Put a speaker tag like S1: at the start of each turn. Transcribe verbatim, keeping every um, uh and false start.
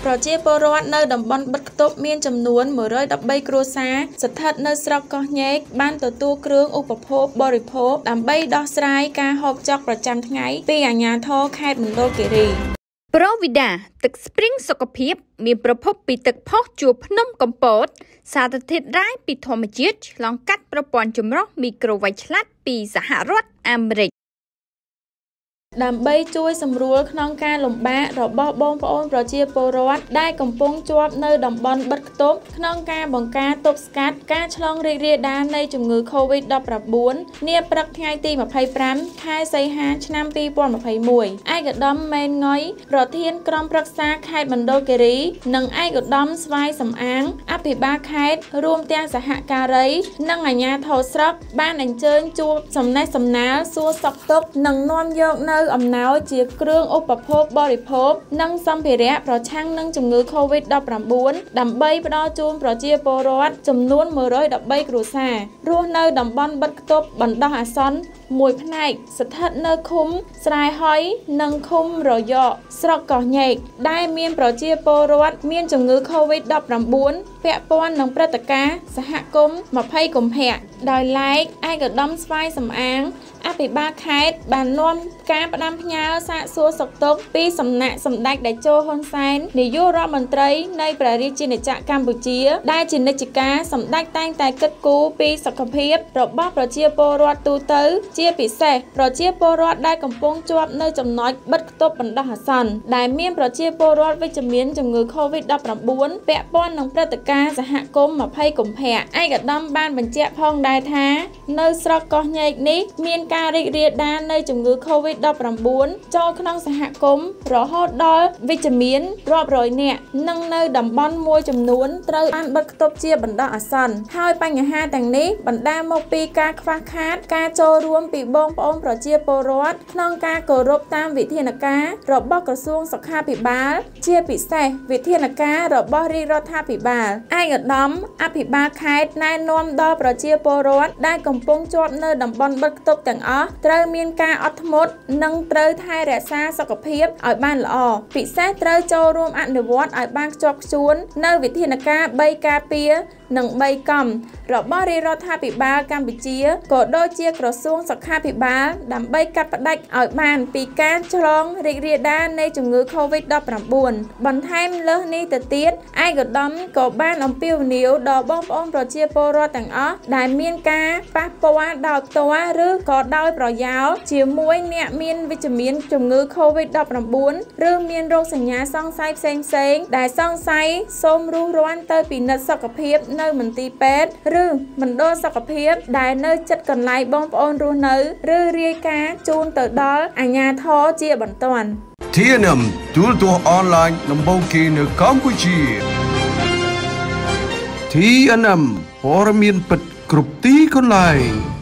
S1: ប្រជាពលរដ្ឋនៅតំបន់បិទគប់មានចំនួនមួយរយដប់បីគ្រួសារស្ថិតនៅស្រុកកោះញែកបានទទួលគ្រឿងឧបភោគបរិភោគដើម្បីដោះស្រាយការហូបចុកប្រចាំថ្ងៃពីអាជ្ញាធរខេត្តមណ្ឌលគិរីប្រូវីដាទឹកស្ព្រីងសុខភាពមានប្រភពពីទឹកផុសជួរភ្នំកំពតសារធាតុរ៉ែពីធម្មជាតិឆ្លងកាត់ប្រព័ន្ធចម្រោះមីក្រូវ៉ាច់ឆ្លាតពីសហរដ្ឋអាមេរិកដើម្បីជួយសម្រួលក្នុងការលំបាករបស់បងប្អូនប្រជាពលរដ្ឋដែលកំពុងជាប់នៅតំបន់បិទគប់ក្នុងការបង្ការទប់ស្កាត់ការឆ្លងរីករាលដាលនៃជំងឺ កូវីដ ដប់ប្រាំបួន នាព្រឹកថ្ងៃទីម្ភៃប្រាំខែសីហាឆ្នាំពីរពាន់ម្ភៃមួយឯកឧត្តមម៉ែនងុយប្រធានក្រុមប្រឹក្សាខេត្តមណ្ឌលគិរីនិងឯកឧត្តមស្វាយសំអាងអភិបាលខេត្តរួមទាំងសហការីនិងអាជ្ញាធរស្រុកបានអញ្ជើញជួបសំណេះសំណាលសួរសុខទុក្ខនិងនាំយកនៅអំណោយជាគ្រឿងឧបភោគបរិភោគនិងសម្ភារៈប្រឆាំងនឹងជំងឺ កូវីដ ដប់ប្រាំបួន ដើម្បីផ្ដល់ជូនប្រជាពលរដ្ឋចំនួនមួយរយដប់បីគ្រួសាររស់នៅតំបន់បិទគប់បណ្ដោះអាសន្នមួយផ្នែកស្ថិតនៅឃុំស្រែហុយនិងឃុំរយកស្រុកកោះញែកដែលមានប្រជាពលរដ្ឋមានជំងឺ កូវីដ ដប់ប្រាំបួន ពាក់ព័ន្ធនឹងព្រឹត្តិការណ៍សហគមន៍ម្ភៃកុម្ភៈដោយឡែកឯកឧត្តមស្វាយសំអាងអភិបាលខេត្តបាននាំការផ្ដាំផ្ញើសាកសួរសុខទុក្ខពីសំណាក់សម្ដេចតេជោហ៊ុនសែននាយករដ្ឋមន្ត្រីនៃព្រះរាជាណាចក្រកម្ពុជាដែលជានិច្ចការសម្ដេចតែងតែគិតគូរពីសុខភាពរបស់ប្រជាពលរដ្ឋទូទៅជាពិសេសប្រជាពលរដ្ឋដែលកំពុងជាប់នៅចំណុចបិទគប់បណ្ដោះអាសន្នដែលមានប្រជាពលរដ្ឋវិជ្ជមានជំងឺ កូវីដ ដប់ប្រាំបួន ពាក់ព័ន្ធនឹងព្រឹត្តិការណ៍សហគមន៍ម្ភៃកុម្ភៈឯកឧត្តមបានបញ្ជាក់ផងដែរថានៅស្រុកកោះញែកនេះមានការរីករាលដាលនៃជំងឺ កូវីដ ដប់ប្រាំបួន ចូលក្នុងសហគមន៍រហូតដល់វិជ្ជមានរាប់រយនាក់និងនៅតំបន់មួយចំនួនត្រូវបានបិទគប់ជាបណ្ដោះអាសន្នហើយបញ្ហាទាំងនេះបណ្ដាលមកពីការខ្វះខាតការចូលរួមពីបងប្អូនប្រជាពលរដ្ឋក្នុងការគោរពតាមវិធានការរបស់ក្រសួងសុខាភិបាលជាពិសេសវិធានការរបស់រាជរដ្ឋាភិបាលឯកឧត្តមអភិបាលខេត្តណែនាំដល់ប្រជាពលរដ្ឋដែលកំពុងជាប់នៅតំបន់បិទគប់ទាំងអស់ត្រូវមានការអត់ធ្មត់និងត្រូវថែរក្សាសុខភាពឲ្យបានល្អពិសេសត្រូវចូលរួមអនុវត្តឲ្យបានខ្ជាប់ខ្ជួននៅវិធានការបីការពារនិងបីកំរបស់រាជរដ្ឋាភិបាលកម្ពុជាក៏ដូចជាក្រសួងសុខាភិបាលដើម្បីកាត់ផ្តាច់ឲ្យបានពីការឆ្លងរីករាលដាលនៃជំងឺ កូវីដ ដប់ប្រាំបួន បន្ថែមលើសនេះទៅទៀតឯកឧត្តមក៏បានអំពាវនាវដល់បងប្អូនប្រជាពលរដ្ឋទាំងអស់ដែលមានការប៉ះពាល់ដោយផ្ទាល់ឬក៏ដោយប្រយោលជាមួយអ្នកមានវិជ្ជមានជំងឺ កូវីដ ដប់ប្រាំបួន ឬមានរោគសញ្ញាសង្ស័យផ្សេងៗដែលសង្ស័យសូមរុះរាន់ទៅពិនិត្យសុខភាពនៅមន្ទីរពេទ្យឬមណ្ឌលសុខភាពដែលនៅជិតកន្លែងបងប្អូនរស់នៅឬរាយការណ៍ជូនទៅដល់អាជ្ញាធរជាបន្ទាន់
S2: T N M ទូរទស្សន៍អនឡាញដំបូងគេនៅកម្ពុជា T N M ព័ត៌មានពិតគ្រប់ទីកន្លែង